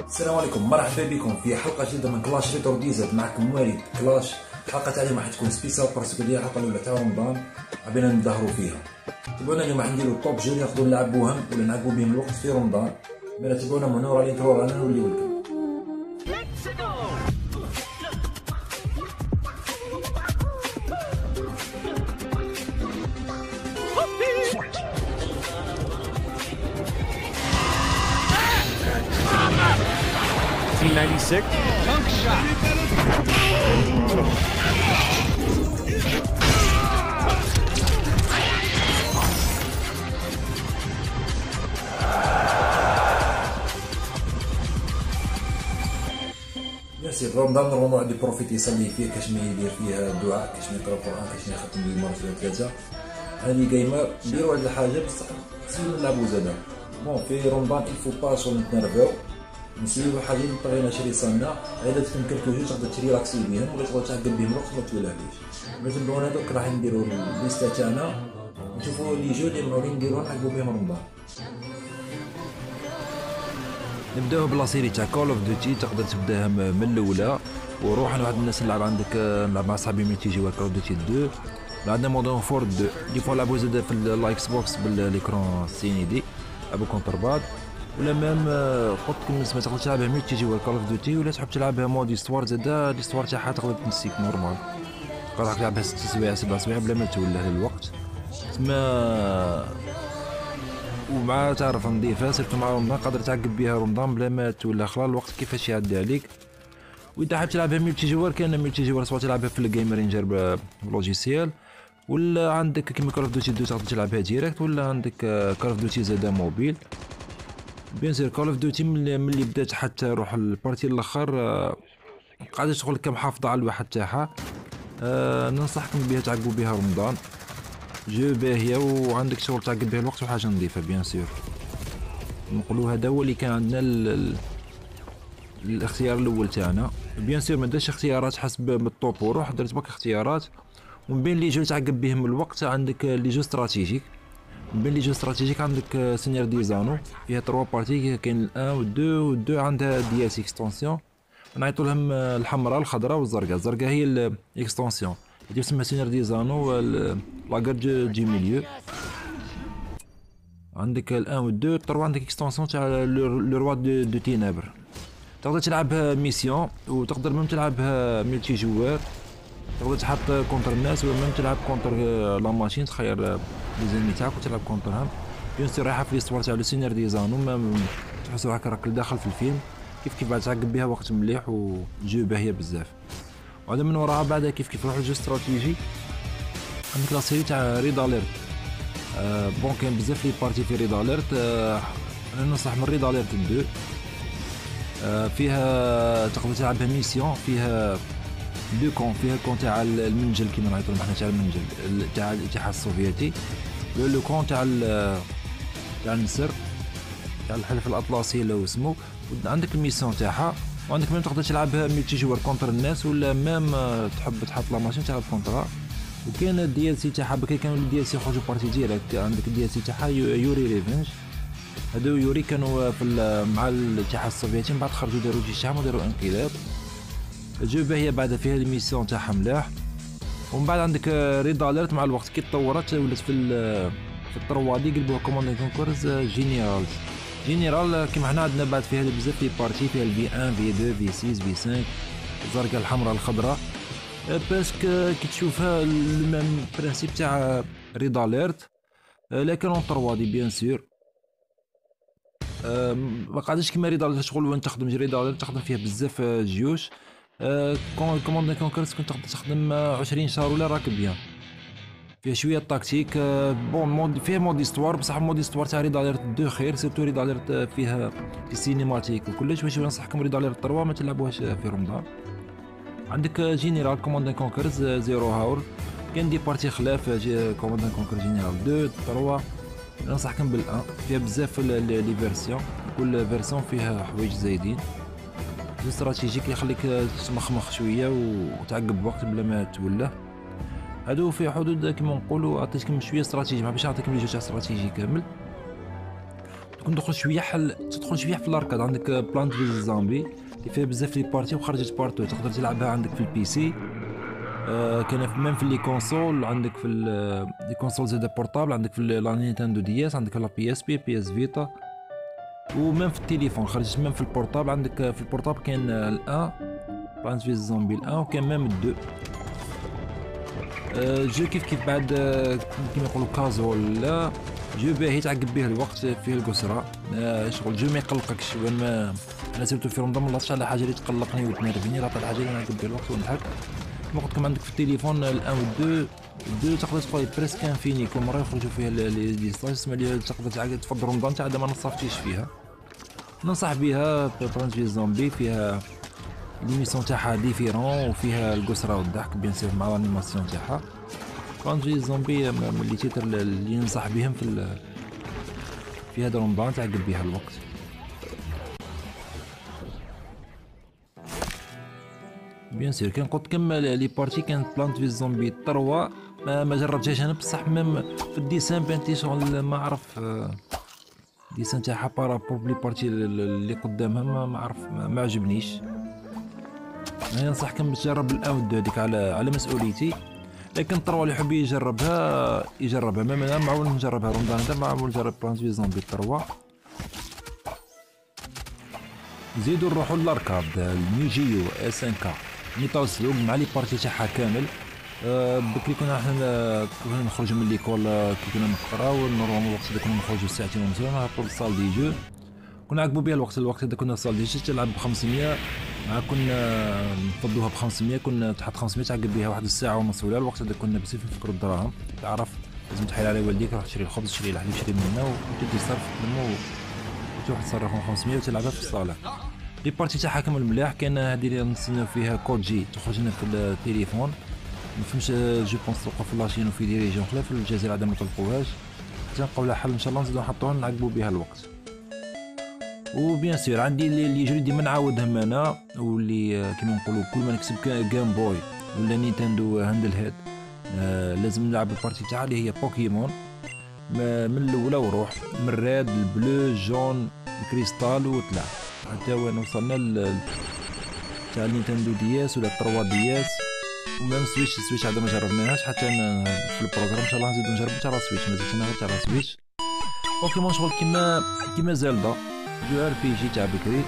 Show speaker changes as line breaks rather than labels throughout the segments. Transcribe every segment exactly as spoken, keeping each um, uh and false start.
السلام عليكم، مرحبا بكم في حلقه جديده من كلاش ريتور ديزات. معكم والد كلاش. الحلقه تاع اليوم راح تكون سبيسيال باسكو ديال الحلقه الاولى تاع رمضان حبينا نظهروا فيها. تبعونا اليوم راح نديروا توب جو نقدروا نلعبوهم ولا نلعبوا بهم الوقت في رمضان. مالا تبعونا من ورا الانترو رانا نوليو لكم.
ninety-six. Dunk shot.
ميرسي. رمضان نورمالمون واحد يبروفيتي يصلي فيه، كاش ما يدير فيه الدعاء، كاش ما يقرا القران، كاش ما يختم لي مرة ولا ثلاثة. هاني جيمر نديرو هاد الحاجة بصح نسيو نلعبو زادا. بون في رمضان الفو با شغل نتنرفاو نسيو حاجه اللي بغينا نشري صالنا. اذا تفهم كلكو تقدر تشري راكسي بهم ولا تقدر تعقب بهم الوقت ما تولهليش. باش نبداو هذوك راح نديرو الليستا تاعنا نشوفو لي جو اللي معولين نديرو نحققو بهم رمضان.
نبداو بلا سيري تاع كول اوف ديوتي. تقدر تبداها من الاولى وروح انا واحد الناس نلعب عندك نلعب مع صاحبي ملي تيجي كول اوف ديوتي اثنين. عندنا مودرن فور اثنين دي فوا لعبو زاد في الاكس بوكس بالاكرون السيني دي لعبو كونتر بعض. ولا ميم قلت لكم ما تقدر تلعبها ملي تيجي كول اوف ديوتي ولا تحب تلعبها مود ستوار زادا ليستوار تاعها تقدر تنسيك نورمال. تقدر تلعبها ست سوايع سبع سوايع بلا ما توله للوقت تما. ومع تعرف نضيفها سيرتو مع رمضان قادر تعقب بها رمضان بلا ما تولى خلا الوقت كيفاش يعدي عليك. واذا حاب تلعبها ملتي جوار كاين ملتي جوار سواء تلعبها في الجيم رينجر بلوجيسيال ولا عندك كيما كول اوف ديوتي اثنين تقدر تلعبها ديريكت ولا عندك كول اوف ديوتي زادا موبيل. بيان سير كول اوف ديوتي ملي بدات حتى روح البارتي الاخر قاعده تدخل كم محافظه على الواحد تاعها. أه ننصحكم بها تعقبوا بها رمضان. جو باهيه وعندك شغل تعقب بها الوقت وحاجه نظيفه. بيان سير نقولوا هذا هو اللي كان عندنا الاختيار الاول تاعنا. بيان سير ما درتش اختيارات حسب الطوب وروح درت برك اختيارات. ومن بين لي جو تعقب بهم الوقت عندك لي جو استراتيجيك. من بين لي جو استراتيجيك عندك سينيور ديزانو فيها تروا بارتي كاين الان والدو والدو عندها دي اس اكستونسيون نعيطوا لهم الحمراء الخضراء والزرقاء. الزرقاء هي الاكستونسيون اللي تسمى سينيور ديزانو لاكار جي ميليو. عندك الان والدو تروا عندك اكستونسيون تاع لو روا دو, دو تينابر. تقدر تلعبها ميسيون وتقدر ميم تلعبها ملتي جوار. تقدر تحط كونتر الناس ولا ميم تلعب كونتر لا ماشين تخير لي زينمي تاعك وتلعب كونترهم. بيان سير رايحه في ليستوار تاع لو سينيور ديزانو ما تحس روحك راك داخل في الفيلم كيف كيف بعد تعقب بها وقت مليح وجو باهيه بزاف. وهذا من وراها بعد كيف كيف روح الجو استراتيجي عندك لا سيري تاع ريد اليرت. أه بون كاين بزاف لي بارتي في ريد اليرت. أه انا ننصح من ريد اليرت اثنين. أه فيها تقدر تلعبها ميسيون فيها دو كون. فيها الكون تاع المنجل كيما نعيطو حنا تاع المنجل تاع الاتحاد السوفيتي لو كون تاع تاع النسر تاع الحلف الاطلسي لو اسمو. عندك الميسيون تاعها وعندك ميم تقدر تلعبها ملتي جوار كونتر الناس ولا ميم تحب تحط لا ماشين تلعب كونترا. وكاين الدي ال سي تاعها بكري كانوا الدي ال سي يخرجوا بارتي ديريكت. عندك الدي ال سي تاعها يوري ريفنج. هادو يوري كانوا في مع الاتحاد السوفيتي من بعد خرجوا داروا جيش تاعهم وداروا انقلاب. الجو باهيه بعد فيها الميسيون تاعها ملاح. ومن بعد عندك ريد اليرت مع الوقت كي تطورت ولات في في الطروادي قلبوها كوموند كونكورز جينيرال. جينيرال كيما حنا عندنا بعد فيها بزاف لي بارتي فيها الفي واحد في اثنين في ستة في خمسة الزرقاء الحمراء الخضراء. باسكو كي تشوفها الميم برانسيب تاع ريد اليرت لكن اون طروادي بيان سور. ما قاعدش كيما ريد اليرت شغل وين تخدم ريد اليرت تخدم فيها بزاف جيوش. كوموند كونكورز كنت تقدر تخدم عشرين شهر ولا راك بيان. فيها شويه تاكتيك. بون مود فيها مود استوار بصح مود استوار تاع ريد اليرت دو خير سيرتو ريد اليرت فيها في سينيماتيك وكلش. واش ننصحكم ريد اليرت ثلاثة ما تلعبوهاش في رمضان. عندك جينيرال كوموند كونكورز زيرو هاور. كاين دي بارتي خلاف كوموند كونكور جينيرال اثنين ثلاثة ننصحكم بالان. فيها بزاف لي فيرسيون كل فيرسيون فيها حوايج زايدين. جو استراتيجيك يخليك تمخمخ شويه وتعقب وقت بلا ما تولى. هادو في حدود كيما نقولوا عطيتكم شويه استراتيجي ما باش نعطيكم لي جو تاع استراتيجي كامل. كون دخل شويه حل تدخل شويه في الاركاد. عندك بلانت فيز زومبي اللي فيها بزاف لي بارتي وخرجت بارتو، تقدر تلعبها عندك في البي سي. آه كان في ميم في لي كونسول، عندك في لي كونسول زاد بورتابل، عندك في لا نينتندو دي اس، عندك لا بي اس بي بي اس فيتا، وميم في التليفون خرجت ميم في البورتابل. عندك في البورتابل كاين الان بلانت فيز زومبي الان، وكان ميم الدو. آه جو كيف كيف بعد آه كيما يقولوا كازول، لا جو باهي تعقب به الوقت فيه القسرة. آه شغل جو ما يقلقكش. ما انا سيرتو في رمضان ما لاطش على حاجه اللي تقلقني وتنرفيني، لاط على حاجه اللي نعقب بها الوقت ونضحك. كما قلت لكم عندك في التليفون الان والدو، الدو تقدر تقول بريسك انفيني، كل مره يخرجوا فيها لي لي ستاج تسمى لي تقدر تعقد تفضل رمضان تاع ما نصفتيش فيها. ننصح بها بلانت فيز زومبي، فيها ليميسيون تاعها ديفيرون وفيها القسرة والضحك بيان سور مع الانيماسيون تاعها. بلانت فيز زومبي من لي تيتر اللي ينصح بهم في في هذا رمضان تعقب بها الوقت. بيان سور كان قلت لكم لي بارتي كانت بلانت فيز زومبي ثلاثة ما, ما جربتهاش انا بصح ميم في الديسان بانتي شغل ما عرف الديسان تاعها بارابور لي بارتي اللي قدامها ما, ما عرف ما, ما عجبنيش. انا ننصحكم باش تجرب الان والدو هذيك على على مسؤوليتي، لكن الطروا اللي يحب يجربها يجربها. ميم انا معول نجربها رمضان هذا، معول نجرب بلانت فيز زومبي الطروا. نزيدو نروحو للاركاد النيو جيو اس ان كا ميتال سلوك مع لي بارتي تاعها كامل. أه بكري كنا حنا كنا نخرجو من ليكول كي كنا نقراو نورمالمون الوقت هذا كنا نخرجو ساعتين ونص نهبطو للصال دي جو، كنا عقبو بها الوقت. الوقت هذا كنا الصال دي جو تلعب ب خمسمية، مع كنا نفضوها ب خمسمية، كنا تحط خمسمية تعقب بها واحد الساعه ونص ولا. الوقت هذا كنا بزاف نفكرو الدراهم، تعرف لازم تحيل على والديك روح تشري الخبز تشري الحليب تشري منا وتدي صرف تلمو وتروح تصرفهم خمسمية وتلعبها في الصاله. لي بارتي تاعها كامل مليح. كاين هادي اللي نستناو فيها كود جي تخرج لنا في التليفون، ما فهمش جو بونس تلقى في لاشين وفي دي ريجيون خلاف في الجزائر عاد ما تلقوهاش، تلقاو لها حل ان شاء الله نزيدو نحطوها نعقبو بها الوقت. وبيان سور عندي اللي يجري ديما نعاودهم انا، واللي كيما نقولوا كل ما نكسب جيم بوي ولا نينتندو هاندل هيد آه لازم نلعب البارتي تاعها اللي هي بوكيمون من الاولى وروح من الريد البلو جون الكريستال وطلع حتى وين وصلنا ل تاع نينتندو دي اس ولا ثلاثة دي اس ومام سويتش. سويتش عاد ما جربناهاش حتى في البروغرام ان شاء الله نزيدو نجربو تاع سويتش، ما زلت غير تاع سويتش. بوكيمون شغل كيما كيما زلدا جو ار بي جي تاع بكري.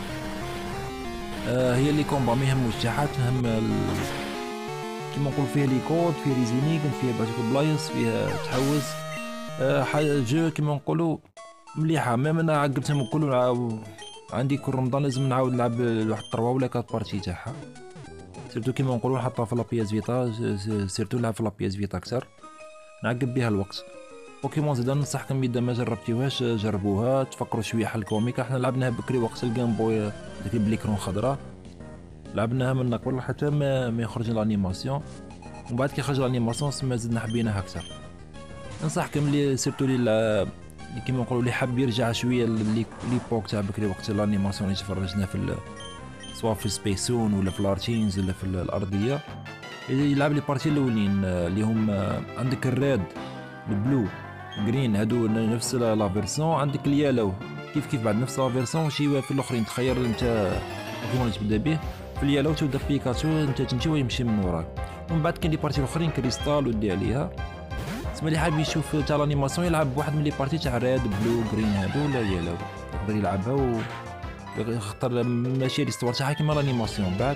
آه هي اللي كومبا ما يهموش تاعها، تهم كيما نقول فيها لي كود فيها لي زينيغ فيها باتيكو بلايص فيها تحوس. آه حاجه جو كيما نقولوا مليحه. ميم انا عقبتهم الكل عندي كل رمضان لازم نعاود نلعب واحد تروا ولا كات بارتي تاعها، سيرتو كيما نقولوا نحطها في لابياس فيتا، سيرتو نلعب في لابياس فيتا اكثر نعقب بها الوقت. بوكيمون زيد ننصحكم اذا ما جربتيوهاش جربوها، تفكروا شويه حل كوميك. احنا لعبناها بكري وقت الجيم بوي ديك بليكرون خضراء، لعبناها من قبل حتى ما, ما يخرج الانيماسيون، ومن بعد كي خرج الانيماسيون سما زدنا حبيناها اكثر. ننصحكم لي سيرتو لي كيما نقولوا اللي حاب يرجع شويه ليبوك تاع بكري وقت الانيماسيون اللي تفرجنا في سواء في سبيسون ولا في الارتينز ولا في الارضيه، يلعب لي بارتي الاولين اللي هم عندك الريد البلو جرين هادو نفس لا فيرسون، عندك اليالو كيف كيف بعد نفس لا فيرسون شي في الاخرين. تخير انت بوكيمون تبدا به في اليالو تبدا بيكاتشو انت تمشي ويمشي من وراك، ومن بعد كاين لي بارتي الاخرين كريستال ودي عليها. تسمى اللي حاب يشوف تاع الانيماسيون يلعب بواحد من لي بارتي تاع ريد بلو جرين هادو ولا يالو يقدر يلعبها و يختار ماشي ليستوار تاعها كيما الانيماسيون. بعد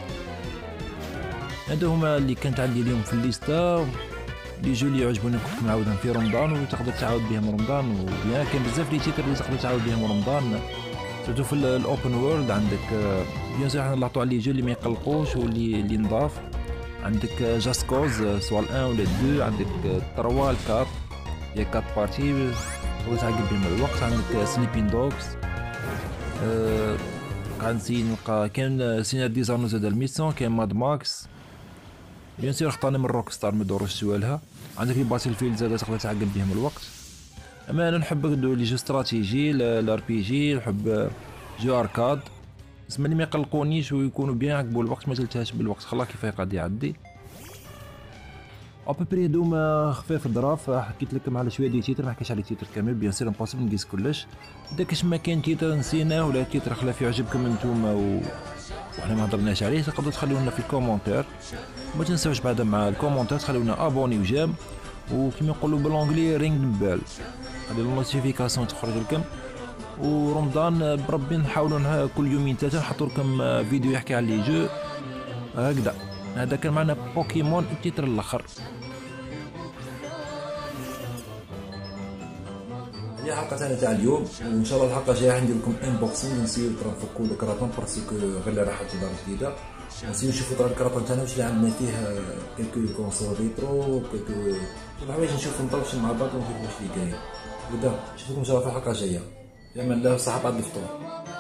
هادو هما اللي كانت عندي اليوم في الليستا لي جو اللي يعجبوني كنت نعاودهم في رمضان وتقدر تعاود بهم رمضان. وبيان كاين بزاف لي تيتر اللي تقدر تعاود بهم رمضان، سيرتو في الاوبن وورلد. عندك بيان سور حنا نلاحظوا على لي جو اللي ما يقلقوش واللي اللي نضاف. عندك جاست كوز سواء الان ولا الدو، عندك ثلاثة الكات هي كات بارتي تقدر تعقب بهم الوقت. عندك سليبين دوغز أه قاعد نسي نلقى كاين سينار ديزاينو زاد الميسيون، كاين ماد ماكس بيان سور اختارنا من روك ستار ما يدوروش سوالها. عندك لي باتل فيلد زاد تقدر تعقب بهم الوقت. اما انا نحب لي جو استراتيجي الار بي جي، نحب جو اركاد اسم اللي ما يقلقونيش ويكونوا بيان عقبوا الوقت ما تلتهاش بالوقت خلا كيف قاعد يعدي. ابوبري هادوما خفاف ظراف. حكيت لكم على شويه دي تيتر، ما حكيتش على تيتر كامل بيان سير امبوسيبل نقيس كلش. اذا كاش ما كاين تيتر نسيناه ولا تيتر خلاف يعجبكم نتوما و... وحنا ما هضرناش عليه، تقدروا تخليو لنا في الكومونتير. ما تنساوش بعد مع الكومونتير تخليو لنا ابوني وجيم، وكما يقولوا بالانجلي رينغ بال، هذه النوتيفيكاسيون تخرج لكم. ورمضان بربي نحاولوا كل يومين ثلاثه نحطوا لكم فيديو يحكي على لي جو هكذا. هذا كان معنا بوكيمون التيتر الاخر.
هذه الحلقه تاعنا تاع اليوم، وان شاء الله الحلقه الجايه ندير لكم انبوكسينغ، نسيو ترى نفكوا الكراطون باسكو غير اللي راح تدار جديده، نسيو نشوفوا ترى الكراطون تاعنا واش اللي عندنا فيه كيلكو كونسول ريترو كيلكو الحوايج نشوفوا نطلشوا مع بعض ونشوفوا واش اللي كاين. بدا نشوفكم ان شاء الله في الحلقه الجايه. يا من الله صحه بعد الفطور.